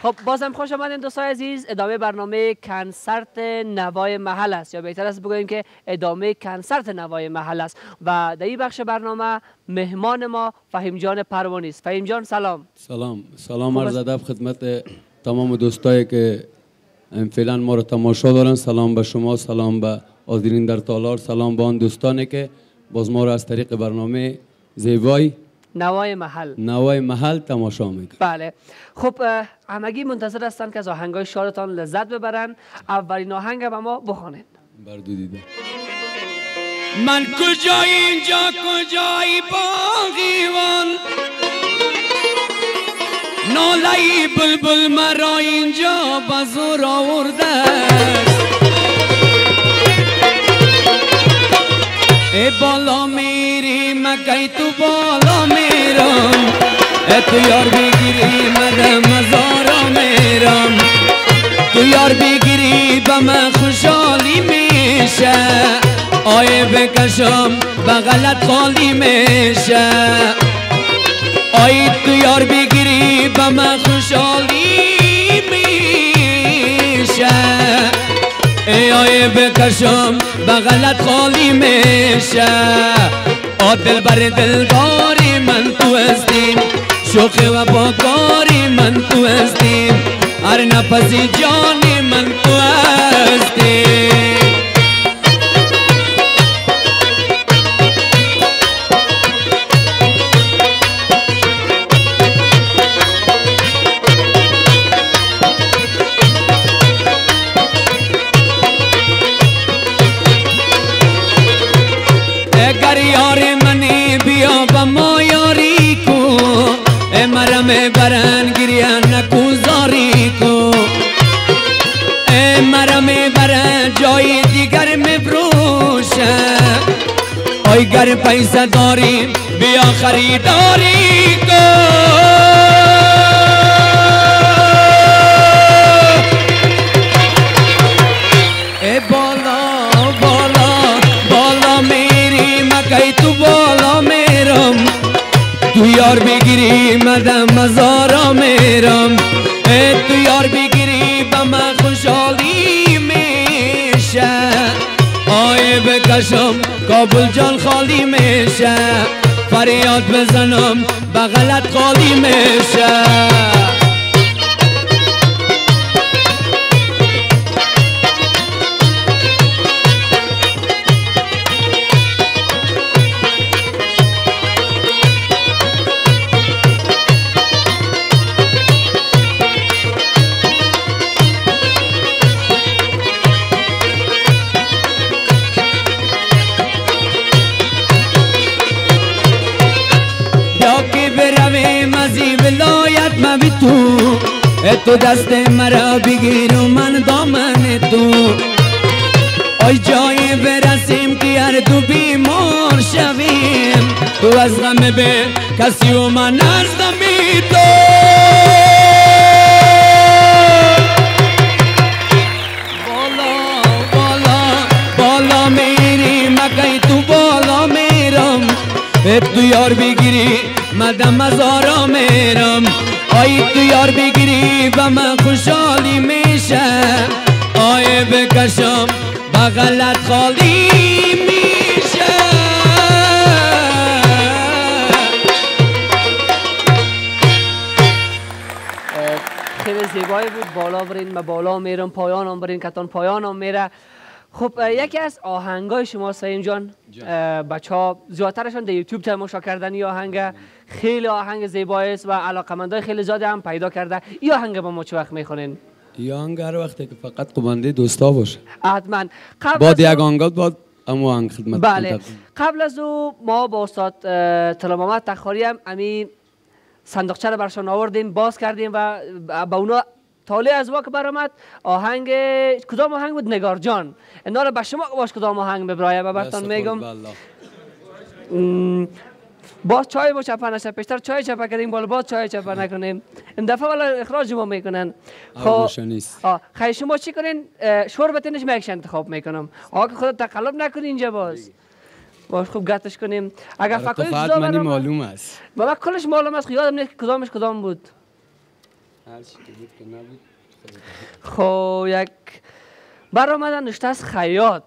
خب بازم خوش آمدین دوستان عزیز. ادامه برنامه کنسرت نوای محل است، یا بهتر است بگوییم که ادامه کنسرت نوای محل است و در این بخش برنامه مهمان ما فهیم جان پروانی است. فهیم جان سلام. سلام عرض ادب خدمت تمام دوستایی که فعلا ما رو تماشا دارن. سلام به شما، سلام به حاضرین در تالار، سلام به آن دوستانی که باز ما رو از طریق برنامه زیبای نوای محل تماشا میکنن. بله خب همگی منتظر هستن که از آهنگای شادتان لذت ببرن. اولین آهنگ به ما بخوانید. بردو دیده. من کجای اینجا کجای باغیوان، ناله‌ی بلبل مرا اینجا بزور آورده. ای بالا میری مگه تو بالا میرم، تو یار بگیری مده مزارا میرم، تو یار بگیری به من خوشحالی میشه، آیه بکشم بغلت خالی میشه، آیه تو یار بگیری به من خوشحالی میشه، ای آیه بکشم بغلت خالی میشه. دل بر دلداری من تو هستیم، شوخ و باکاری من تو هستیم، هر نفسی جانی من تو هستیم. برن گریان نکوزاری کو، مرم برن جای دیگر مبروشه، آی گر پیسه داری بیا خریداری کو. ای بالا بالا بالا میری مگه تو بالا میرم، تو یار بگیری مدم مزارا میرم، تو یار بگیری به من خوشحالی میشه، آیه بکشم کابل جان خالی میشه، فریاد بزنم بغلت خالی میشه. تو دست مرا بگیر و من دامن تو، آی جایی برسیم که هر دو بیمار شویم، تو از غم به کسی و من از غمی تو. بالا بالا بالا میری مگه تو بالا میرم، تو یار بگیری مدم مزارا میرم، آی تو یار بگیری و من خوشحالی میشه، آیه بکشم بغلت خالی میشه. خیلی زیبایی بود. بالا برین من بالا میرم، پایانم برین کتان پایانم میره. خب یکی از آهنگای شما سعیم جان، بچه ها زیادترشان در یوتیوب تماشا کردن این آهنگ، خیلی آهنگ زیبایی است و علاقمندای خیلی زیادی هم پیدا کرده. این آهنگ با ما چه وقت میخونین؟ این آهنگ هر وقتی که فقط قبنده دوستا باشه. حتما. بعد یک آهنگ بعد اما آهنگ خدمت. بله. قبل از او ما با استاد طلا محمد تخاری هم امی صندوقچه رو برشان آوردیم، باز کردیم و با اونا تاله از واک برآمد. آهنگ کدام آهنگ بود؟ نگار جان. اینا رو به شما باش کدام آهنگ ببرایم و براتون میگم. باز چای با چپه نشه، پیشتر چای چپه کردیم بالا باز چای چپه نکنیم، این دفعه والا اخراج ما میکنن. خب خیلی شما چی کنین؟ شوربتینش میکش انتخاب میکنم. آقا که خودت تقلب نکنین اینجا باز خوب گتش کنیم. اگر فقط منی معلوم است. بابا کلش معلوم است، یادم نیست کدامش کدام بود. خب یک برآمدن نشته از خیاط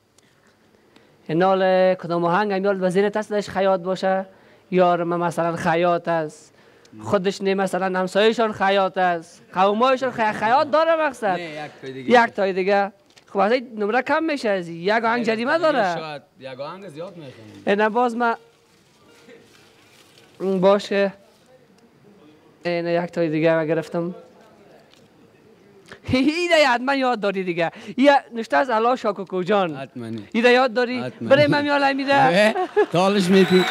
اینال کدام آهنگ همیال وزیرت هست داشت خیاط باشه یار من مثلا خیاط است خودش نه مثلا همسایه‌شان خیاط است قومایشان خیاط داره مقصد یک تای دیگه خب از این نمره کم میشه از یک آهنگ جریمه داره شاید یک آهنگ زیاد میخونم اینه باز من باشه اینه یک تای دیگه من گرفتم ایده حتما یاد داری دیگه یه نشته از علا شاکوکو جان حتمانی ایده یاد داری برای من میال میده تالش میتی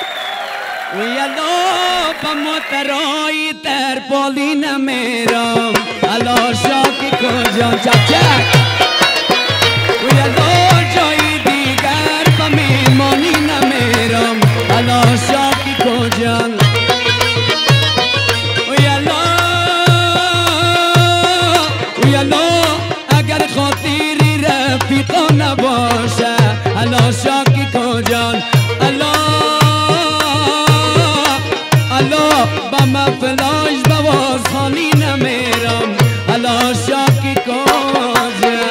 یلا با مترای در بالی نمیرم علا شاکی کجان چک چک یلا جای دیگر با میمانی نمیرم علا شاکی کجان یلا اگر خاطری رفیقا نباشه علا شاکی کجان با ما فلاش بواز خانی نمیرم علا شاکی کجان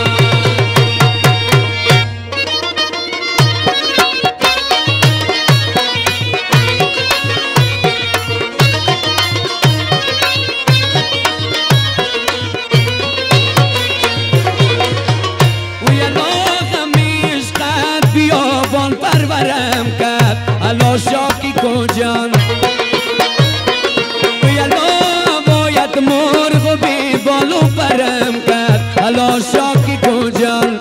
پرورم کرد علا شاکی کجان یلا باید مرغ بی بالو پرم کرد علا شاکی کجان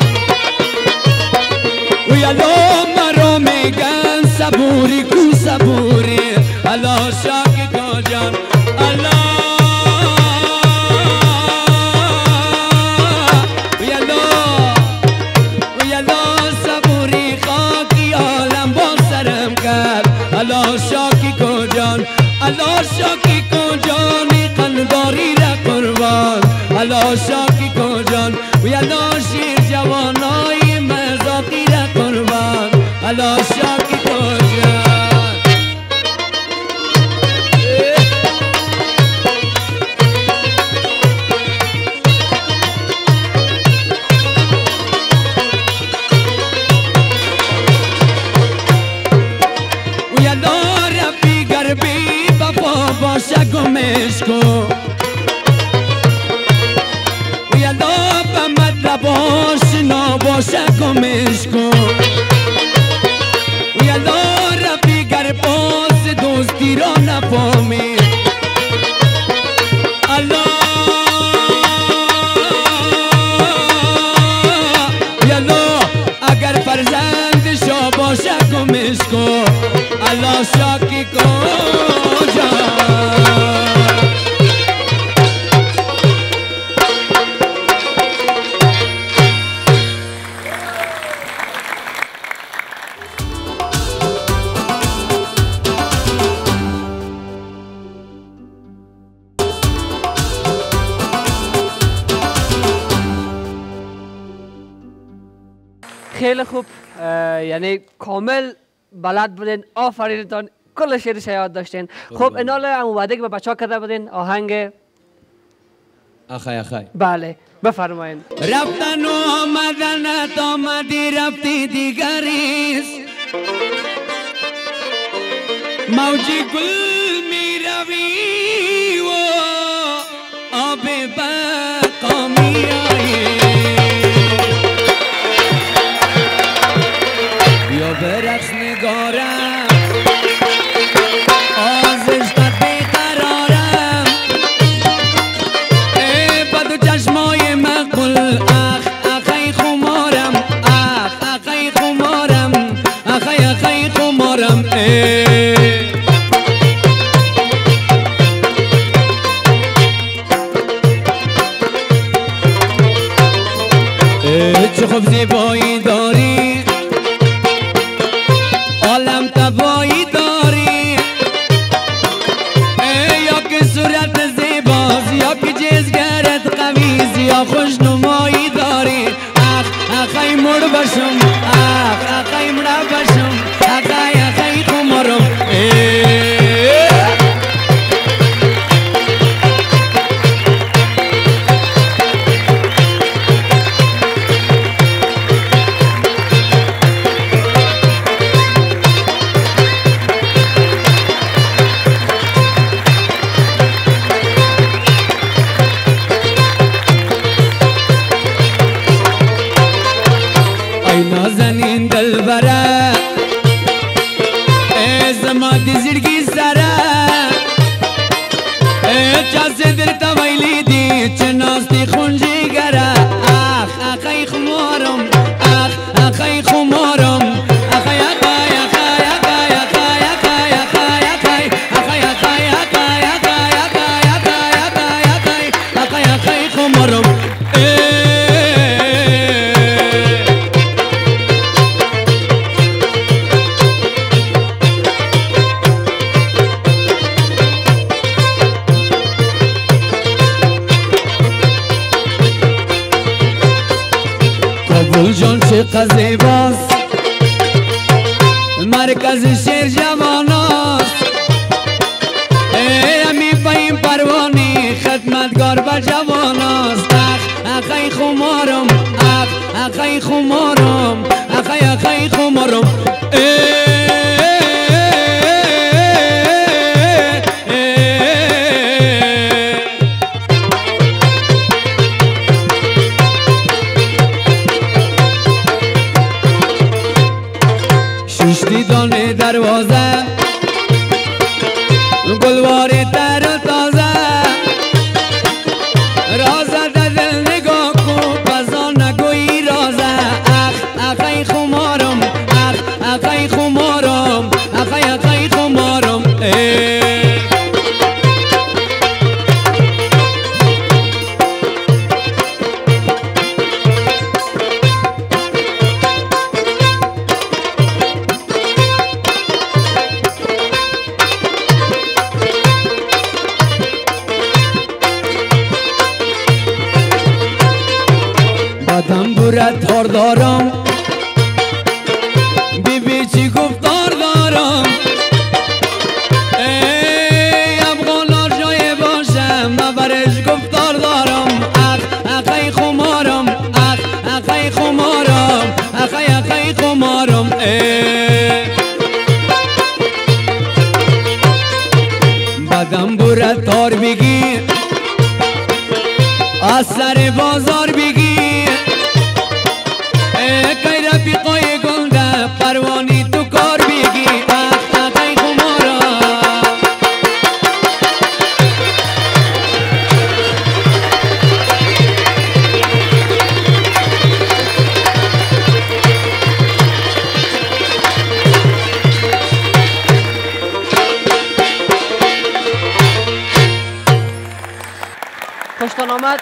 یلا مرا میگن صبوری کو صبوری علا شاکی کجان علا شاکی کجان علا شاکی کجانی قنداری را قربان علا شاکی کجان و یلا شیر جوانای مزاقی را قربان علا شاکی کجان باشه گمش کن یلا به مطلب آشنا باشه گمش کن یلا رفیگر باز دوستی را نفهمی یلا اگر فرزند شا باشه گمش کن علا شاکی کجان خیلی خوب یعنی کامل بلد بودین آفرینتان کل شعرش یاد داشتین خب اینال اومده که به بچه ها کرده بودین آهنگ اخای اخای بله بفرمایین رفتن و آمدنت آمدی رفتی دیگریست موجی گل می روی و آب بقا می آیی بیا برقص نگارم آزشتت بیقرارم ای بد چشمای مقبول اخی خمارم اخی خمارم اخی خمارم چه خوب زیبایی داری عالم تبایی داری یا که صورت زیباز یا که جزگرت قویز یا خوشنمایی داری اخی مر بشم اخی مر بشم اخی خمارم نازنین دلبره زما دی زړګي سره چا در تویلی دی چه ناستی خونجی گره اخی خمارم اخی خمارم اخی اخی اخی اخی اخی اخی اخی اخی اخی اخی اخی خمارم جان چه قضیه باز مرکز شیر جواناست امی پایین پروانی خدمتگار با جواناست اخی خمارم اخی خمارم اخی خمارم دیدان دروازه گلوار تر تازه رازه دل نگاه کن بزا نگوی رازه اخی خمارم اخی خمارم اخی خمارم تار دارم بیبی چی گفتار دارم ای افغان جای باشم مبرش گفتار دارم اخی خمارم اخی خمارم اخی خمارم بدم بوره تار بگیر از سر بازار بگیر کای رفیقای گنده پروانی تو کار بگی اخی خمارا خوشتان آمد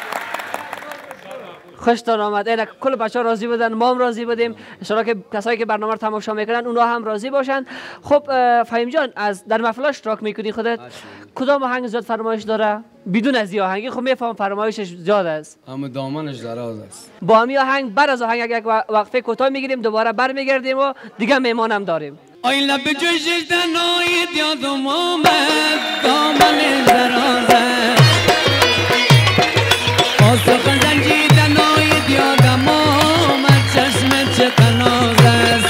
خوشتان آمد. اینا کل بچه ها راضی بودن، ما هم راضی بودیم. ان شاء الله که کسایی که برنامه رو تماشا میکنن اونا هم راضی باشن. خب فهیم جان، از در محفل اشتراک میکنی خودت، کدام آهنگ زیاد فرمایش داره؟ بدون از این آهنگی خب میفهم فرمایشش زیاد است، اما دامنش دراز است. با همین آهنگ بعد از آهنگ یک وقفه کوتاه میگیریم، دوباره برمیگردیم و دیگه مهمانم داریم. آی لب جوشش دنایت یادم آمد، دامنش دراز است. آسخن زنجی دنایت یادم آمد، چشمت چه تناز است.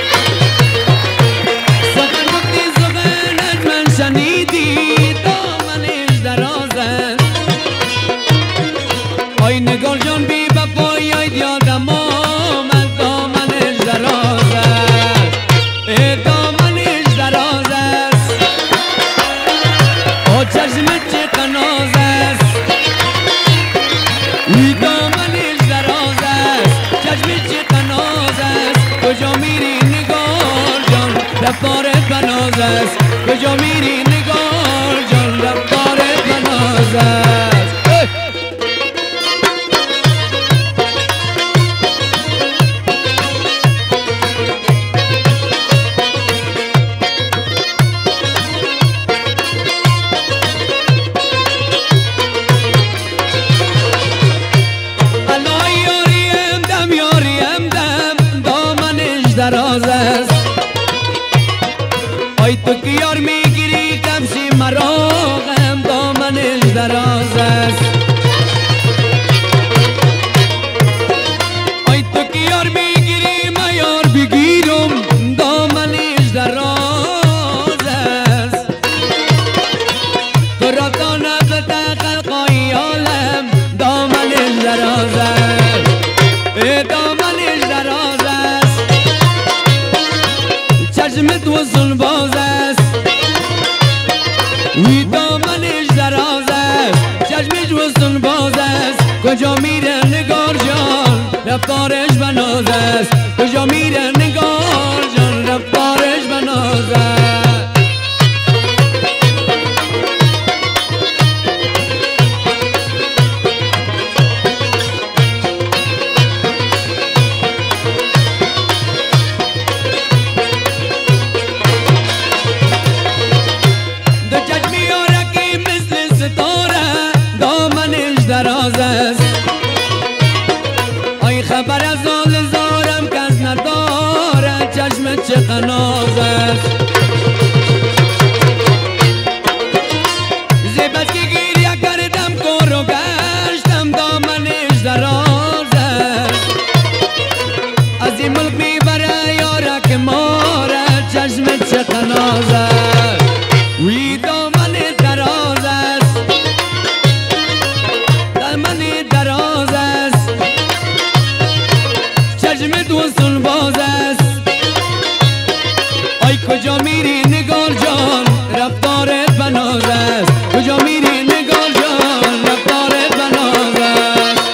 سخن گفتی سخنت من شنیدی، دامنش دراز است. آی نگار جان بی وفایی یادم آمد، دامنش دراز است. دامنش دراز است. آ چشمت چه تناز است. دامنش دراز است، چشمت چه تناز است. کجا میری نگار جان، رفتارت بناز است. کجا میری نگار جان، رفتارت بناز است. آی تو که یار میگیری کمشی مراغم، دامنش دراز است. آی تو که یار میگیری من یار بگیرم، دامنش دراز است. تو را تا نبته خلقای عالم، دامنش دراز است. دامنش دراز است. عاشق ناز است زیبت که گریه کردم کار و گشتم دامنش دراز است از این ملک میبره یاره که ماره چشم چه ناز است وی دامن دراز است دامن دراز است چشم دوستون باز است آی کجا میری نگار جان رفتارت بناز است کجا میری نگار جان رفتارت بناز است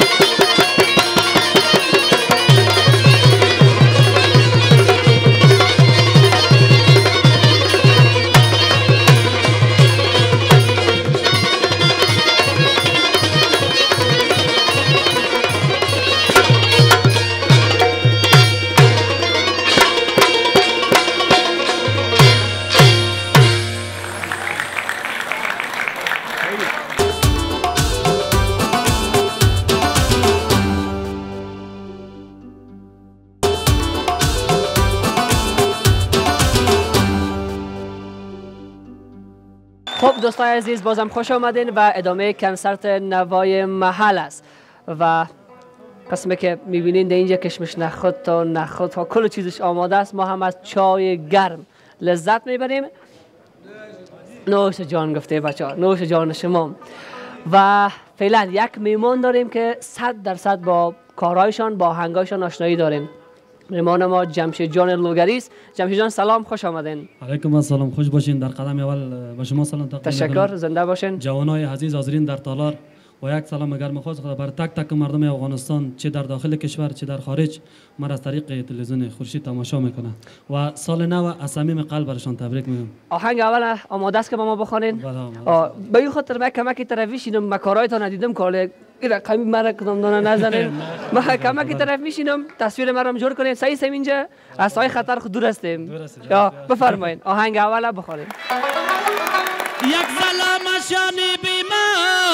خب دوستان عزیز بازم خوش آمدین و ادامه کنسرت نوای محل است و قسمه که میبینین در اینجا کشمش نخود تا نخود ها کل چیزش آماده است. ما هم از چای گرم لذت میبریم. نوش جان گفته بچه ها، نوش جان شما. و فعلا یک میمان داریم که 100% با کارهایشان با آهنگایشان آشنایی داریم. میمان ما جمشید جان لوگری است. جمشید جان سلام، خوش آمدین. علیکم السلام، خوش باشین. در قدم اول به شما سلام تقدیم تشکر، زنده باشین. جوانای عزیز حاضرین در تالار و یک سلام گرم خاص بر تک تک مردم افغانستان، چه در داخل کشور چه در خارج، ما از طریق تلویزیون خورشید تماشا میکنه و سال نو از صمیم قلب برشان تبریک میگم. آهنگ اول آماده است که با ما بخونین؟ به این خاطر من کمکی طرفی شینم، مکارایتان ندیدم کاله این رقمی مرا کدام دانه نزنین. ما کمکی طرف میشینم تصویر مرا جور کنین. صحیح سم اینجا از سایه خطر خود دور هستیم. یا بفرمایید آهنگ اول بخونین. یک سلام شانی بیما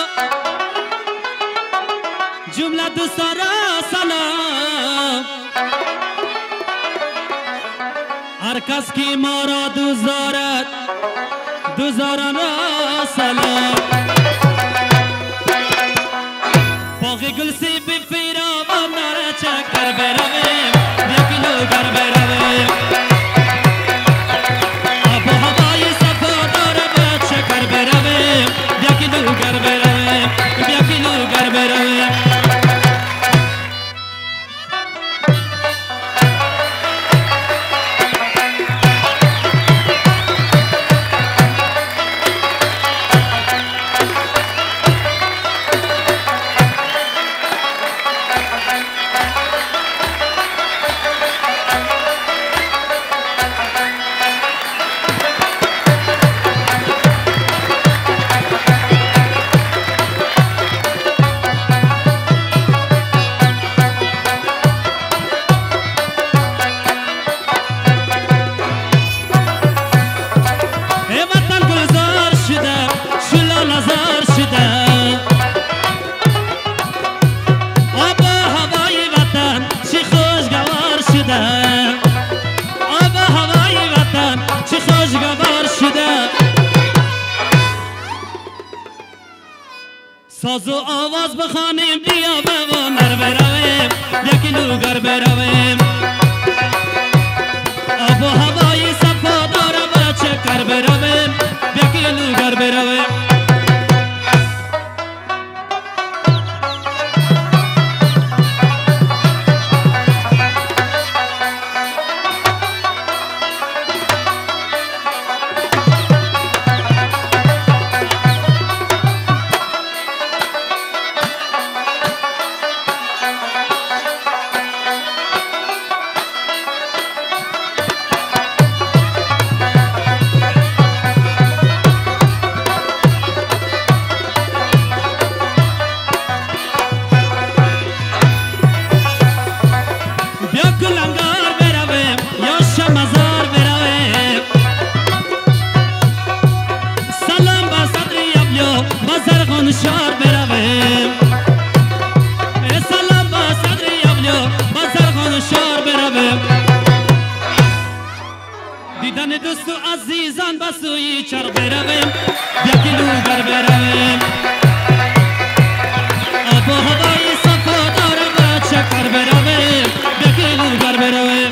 جمله دوستان را سلام هر کس که ما را دوست دارد دوستان را سلام باغ گل سیب فیرام ناره چکر برویم یک کیلو گر برویم آب و هوای صفا داره با چکر برویم یک کیلو گر برویم یک کیلو گر برویم ساز و آواز بخوانیم بیا بوانر برویم یک کیلو گر برویم آب و هوای صفا داره با چکر برویم یک کیلو گر برویم دیدن دوست و عزیزان بسوی چرخ برویم بیا کیلوگر برویم آب و هوای صفا داره و چکر برویم بیا کیلوگر برویم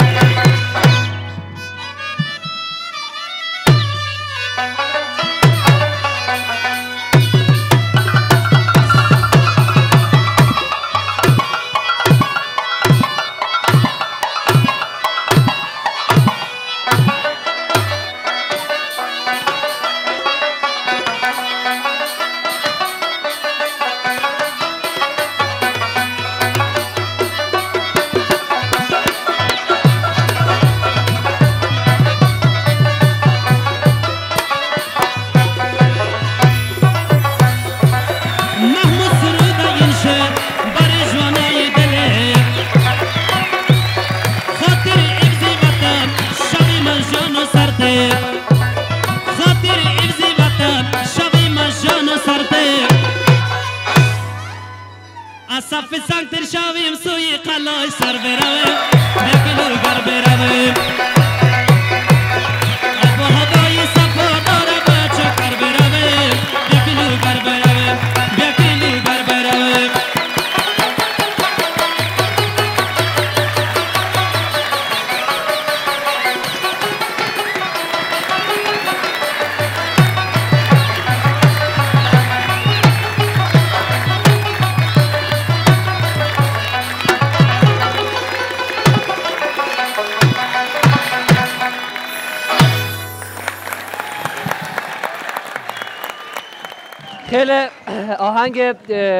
خیلی آهنگ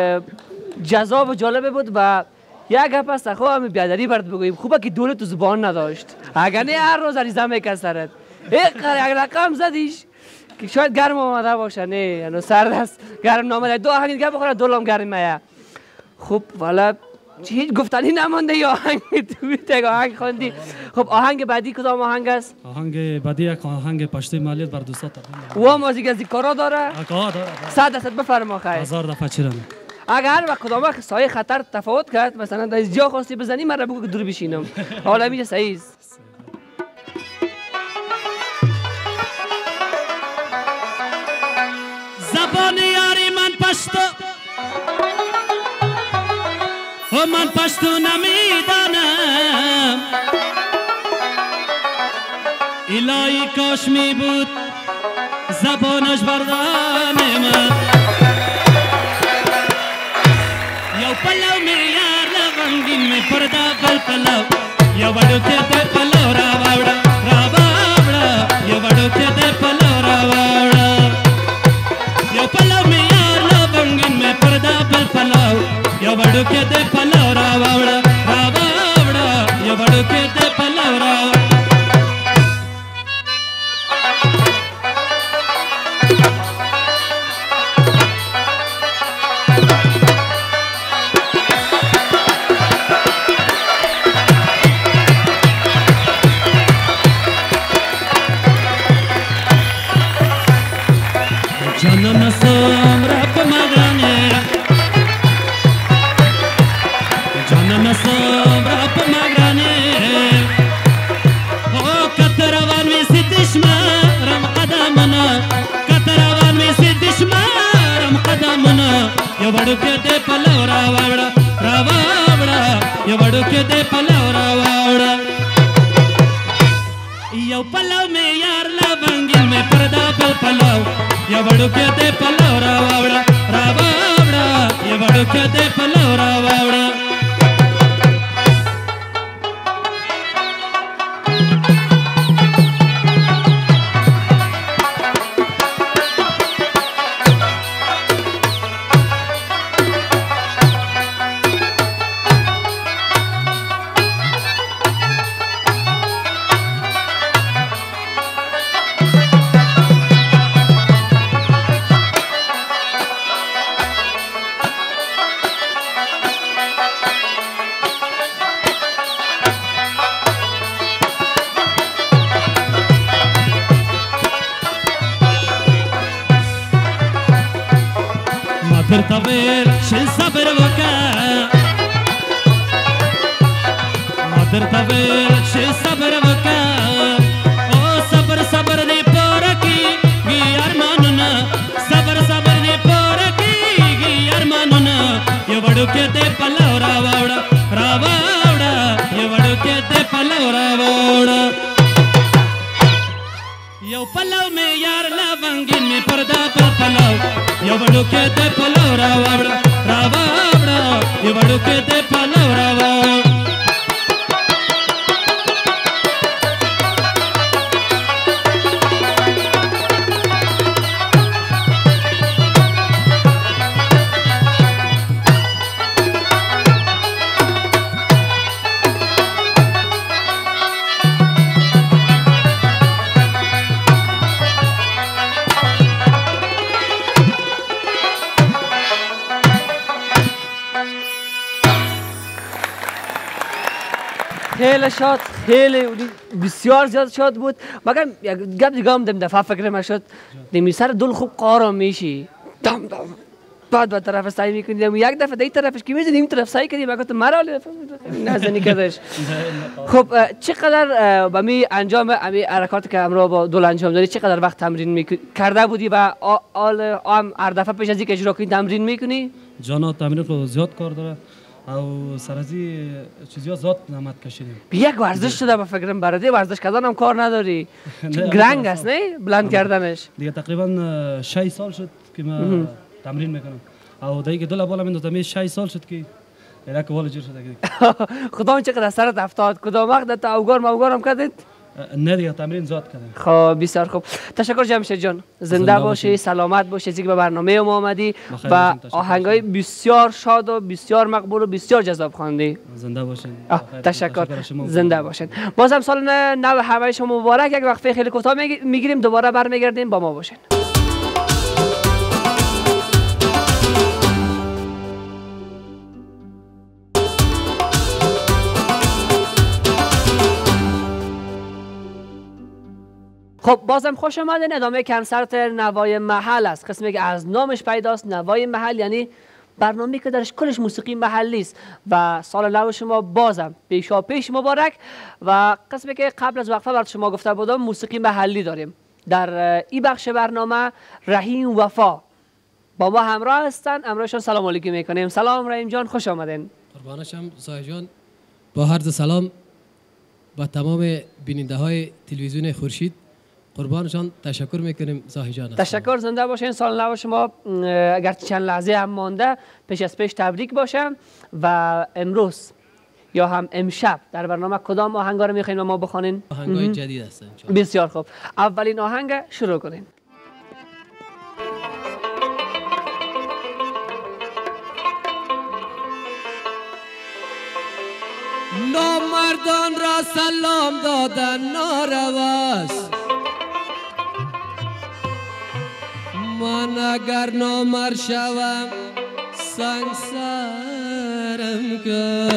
جذاب و جالبه بود و یک گپ است خو همین بیادری برات بگویم خوبه که دولت تو زبان نداشت اگر نه هر روز عریضه میکرد سرت یک رقم زدیش که شاید گرم آمده باشه نه یعنی سرد است گرم نامده دو آهنگ دیگه بخوره دولم گرم میه خب والا هیچ گفتنی نمانده یا آهنگ تو آهنگ خواندی خب آهنگ بعدی کدام آهنگ است آهنگ بعدی یک آهنگ پشتی مالیت بر دوستا تقدیم و موزیک از کارا داره داره 100% بفرما خیر هزار دفعه چرا اگر با کدام سایه خطر تفاوت کرد مثلا در جا خواستی بزنی من را بگو که دور بشینم حالا میشه صحیح است زبان یاری من پشتو و من پشتو نمیدانم الهی کاش می بود زبانش بردان من یو پلو می یار لونگین می پردا بل پلو یو وڑو که ده پلو را باوڑا یو وڑو که ده پلو را باوڑا یو پلو می یار لونگین می پردا بل پلو یو وڑو که ده پلو را باوڑا یو وڑو که ده پلو را جانم سمرا پمگرانه جانم سمرا پمگرانه او کتروان می سی دشمارم قدمنا کتروان می سی دشمارم قدمنا یو وڑو که ده پلو را واوڑا یو وڑو که ده پلو را واوڑا یو پلو می یار لونگین می پردا بل پلو یو وڑو که ده پلو را واوڑا یو وڑو که ده پلو را واوڑا در طویل شل صبر وکا ما در طویل شل صبر وکا او دے پلو راوڑا یو پلو میں یار لونگین میں پردہ پا پلو یو بڑو کے دے پلو راوڑا راوڑا یو بڑو کے دے پلو راوڑا خیلی شاد، خیلی بسیار زیاد شاد بود. مگر یک گپ دیگه هم دفعه فکر ما شد دمی سر دل خوب قارم میشی دم دم بعد به طرف سعی میکنی یک دفعه دی طرفش که میزنی این طرف سعی کردی مگر تو مرا نزنی کردش. خب چقدر به می انجام امی حرکاتی که امروز با دل انجام دادی چقدر وقت تمرین کرده بودی و آل هر دفعه پیش از اینکه اجرا کنی تمرین میکنی؟ جانا تمرین رو زیاد کار داره او سرازی چیزی ها زاد نمت کشیدیم. یک ورزش شده به فکرم برده ورزش کردن هم کار نداری. گرنگ است نه بلند کردنش. دیگه تقریبا 6 سال شد که من تمرین میکنم. او دیگه دل بالا میندازم 6 سال شد که یک والا جور شده. خدا چقدر سرت افتاد کدام وقت تا اوگار هم کردید؟ نه دیگه تمرین زیاد کردم. خب بسیار خوب. تشکر جمشید جان. زنده باشی، سلامت باشی که به برنامه ما آمدی و آهنگای بسیار شاد و بسیار مقبول و بسیار جذاب خواندی. زنده باشین. تشکر. زنده باشین. بازم سال نو همه شما مبارک. یک وقفه خیلی کوتاه میگیریم دوباره برمیگردیم با ما باشین. خب بازم خوش آمدین. ادامه کنسرت نوای محل است. قسمی که از نامش پیداست نوای محل یعنی برنامه‌ای که درش کلش موسیقی محلی است و سال نو شما بازم پیش مبارک. و قسمی که قبل از وقفه برات شما گفته بودم موسیقی محلی داریم در این بخش برنامه. رحیم وفا با ما همراه هستن. همراهشون سلام علیکم میکنیم. سلام رحیم جان، خوش آمدین. قربانشم سایه جان. با عرض سلام با تمام بیننده های تلویزیون خورشید قربانشان تشکر میکنیم زاهی جان. تشکر، زنده باشین. سال نو شما اگر چند لحظه هم مانده پیش تبریک باشه. و امروز یا هم امشب در برنامه کدام آهنگا رو میخواین و ما بخوانین؟ آهنگای جدید هستن. بسیار خوب. اولین آهنگ شروع کنین. نامردان را سلام دادن نارواست، من اگر نامرد شوم سنگسارم که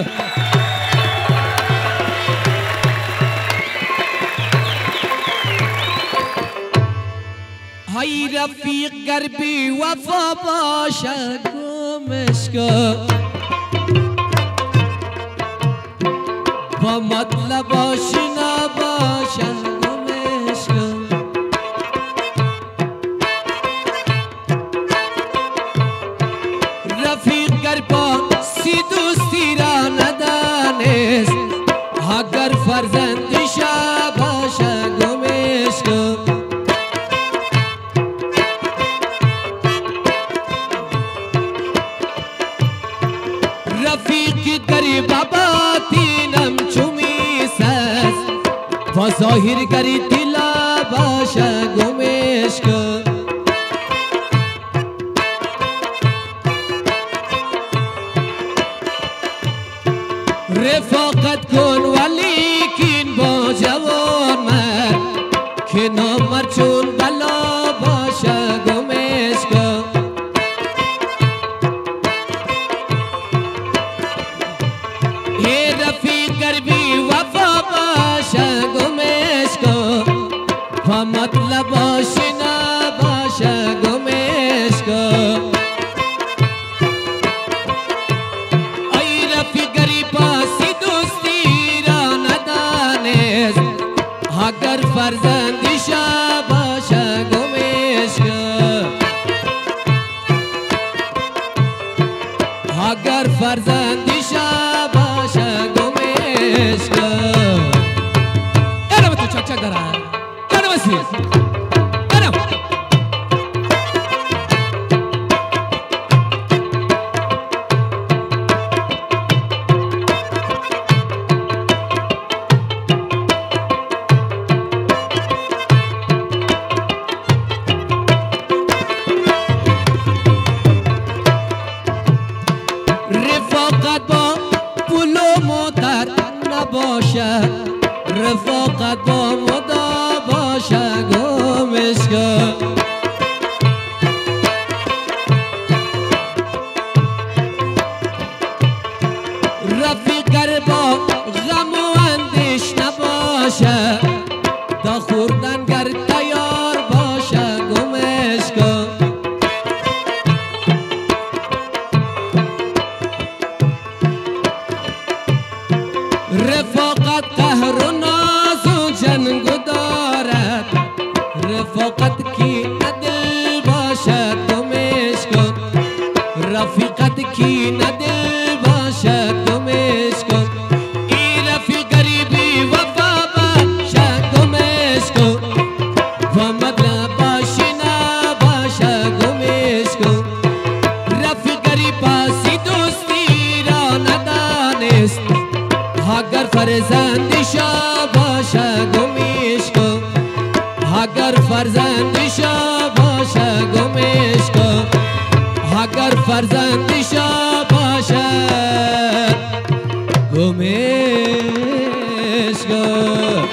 های رفیق گر بی وفا باشه گمش که با مطلب آشنا باشه گمش که رفیق گر با سی دوستی را ندانست اگر فرزندش باشه گمش که رفیق گریب باطینم چومی سز و ظاهر گری دلا باشه گمش که رفاقت کن ولیکن با جوان مرد که نامرد چون بلا باشه گمش که ای رفیق گر بی وفا باشه گمش که و مطلب آشنا باشه گمش که اگر فرزندش باشه گمش که اگر فرزندش باشه گمش که رفاقت با مدا باشه گمش کن رفیقر با غم و اندیش نباشه تا خوردن گر تیار باشه گمش کن رفاقت قهر و ناز و جنگ دارد رفاقت کی ندل باشد گمش کن رفیقت کی ندل باشد گمش کن این رفیق غریبی وفا باشد گمش کن و مدل باشی نباشد گمش کن رفیق غریب پاسی دوستی را ندانست اگر فرزندشا باشه گمش کن اگر فرزندشا باشه گمش کن اگر فرزندشا باشه گمش کن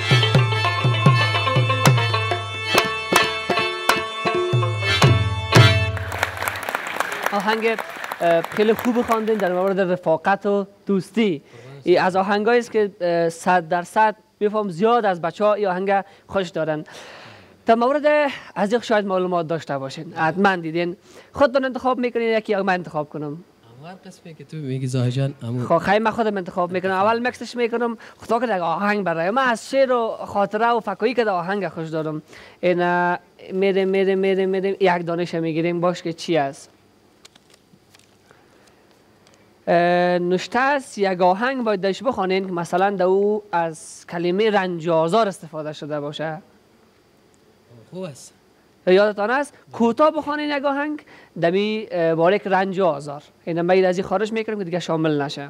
آهنگ خیلی خوب خواندین در مورد رفاقت و دوستی. از آهنگایی است که 100% میفهم زیاد از بچه‌ها این آهنگ خوش دارن. در مورد از یک شاید معلومات داشته باشین، حتما دیدین. خودتون انتخاب میکنین یکی یا من انتخاب کنم؟ هر قسمی که تو میگی زاهی جان خب خیلی من خودم انتخاب میکنم. اول مکسش میکنم خدا کنه آهنگ برای من از شعر و خاطره و فکایی که در آهنگ خوش دارم. این میریم یک دانش میگیریم باش که چی است. نشته است یک آهنگ باید داشت بخوانین که مثلا در او از کلمه رنج آزار استفاده شده باشه. خوب است. یادتان است کوتاه بخوانین یک آهنگ دمی بارک رنج آزار. این باید از این خارج میکنیم که دیگه شامل نشه.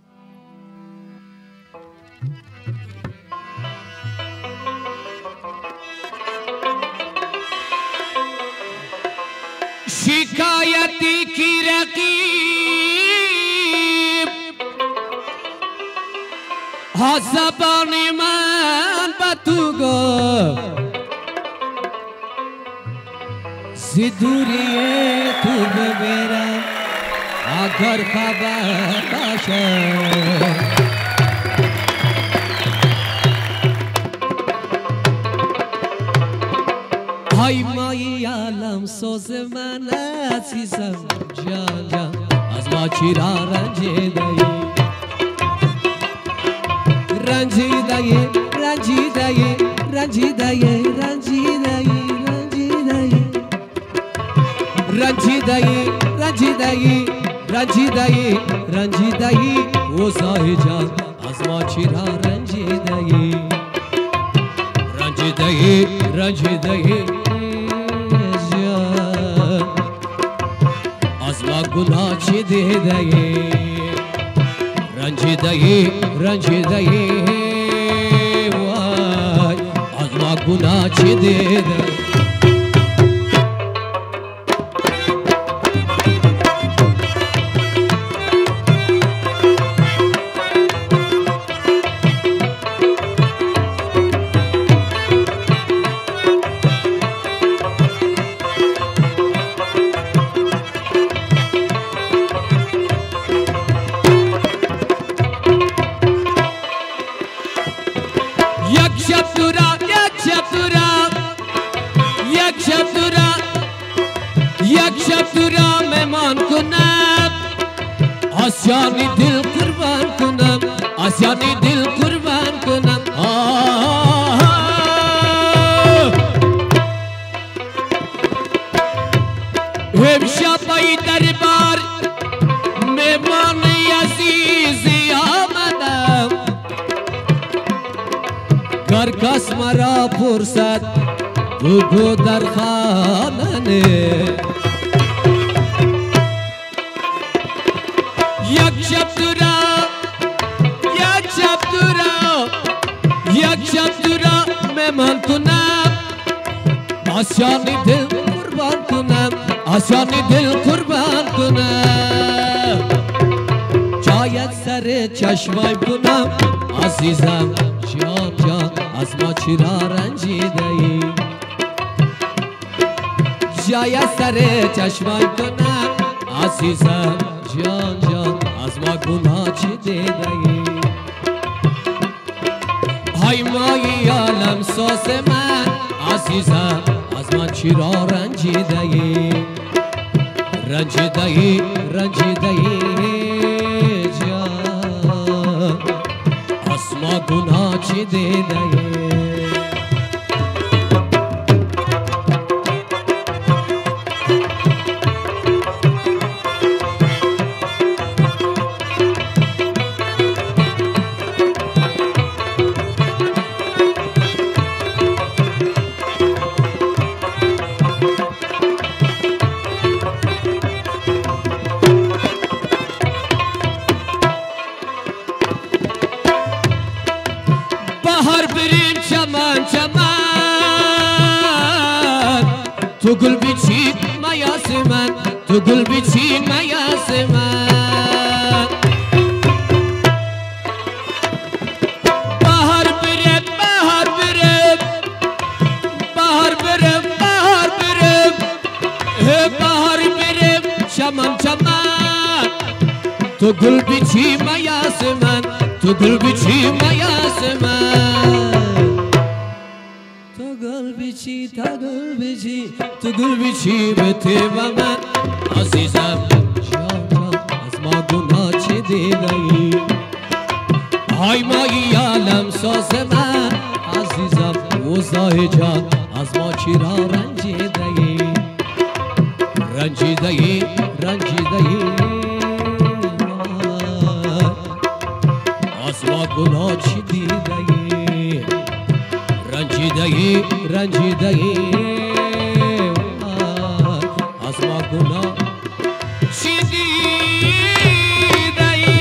شکایتی کی رقیب ها زبان من با تو گفت زی دوری تو ببرم اگر خبر باشه های مای عالم سوز من عزیزم جان جان از ما چرا رنجیده ای رنجیده ای رنجیده ای رنجیده ای رنجیده ای رنجیده ای رنجیده ای رنجیده ای رنجیده ای او زاهی جان از ما چرا رنجیده ای رنجیده ای رنجیده ای از ما گناه چی دیده ای رنجیده ای رنجیده ای وای از ما گناه چی دیده آسیانی دل قربان کنم آسیانی دل قربان کنم امشب ای دربار مهمان عزیزی آمدم گر کس مرا پرسد بگو در خانه نه یک شب دورا مهمان کنم آسیانی دل قربان کنم آسیانی دل قربان کنم شاید سر چشمای کنم عزیزم جان از ما چرا رنجیده ای جای سر چشمای تو نه عزیزم جان جان از ما گناه چی دیده ای های مایی عالم ساز من عزیزم از من چرا رنجیده ای رنجیده ای رنجیده ای جان از ما گناه چی دیده ای تو گل بیچین میاس من تو گل بیچین میاس من بهار بره بهار بره بهار بره بهار بره بهار بره چمن چمن تو گل بیچین میاس من تو گل بیچین میاس من تو گل بیچی به تیب من عزیزم جان جان از ما گناه چی دیده ای های مایی عالم ساز من عزیزم وزای جان از ما چرا رنجیده ای رنجیده ای رنجیده ای از ما گناه چی دیده ای رنجیده ای رنجیده ای از ما گناه چی دیده ای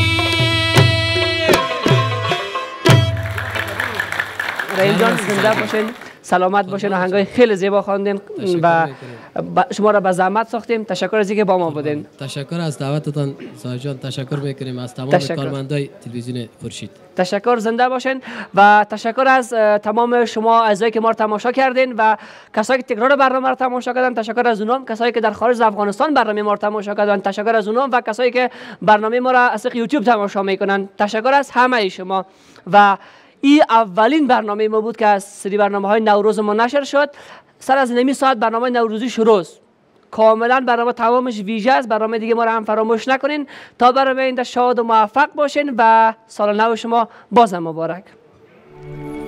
رحیم جان زنده باشین سلامت باشین آهنگای خیلی زیبا خواندین و شما را به زحمت ساختیم تشکر از اینکه با ما بودین تشکر از دعوتتان زاهد جان تشکر میکنیم از تمام کارمندای تلویزیون خورشید تشکر زنده باشین و تشکر از تمام شما اعضایی که ما رو تماشا کردین و کسایی که تکرار برنامه رو تماشا کردن تشکر از اونام کسایی که در خارج از افغانستان برنامه ما رو تماشا کردن تشکر از اونام و کسایی که برنامه ما رو از یوتیوب تماشا میکنن تشکر از همه شما و این اولین برنامه ما بود که از سری برنامه‌های نوروز ما نشر شد سر از نمی ساعت برنامه نوروزی شروع کاملا برنامه تمامش ویژه است برنامه دیگه ما رو هم فراموش نکنین تا برای آینده شاد و موفق باشین و سال نو شما بازم مبارک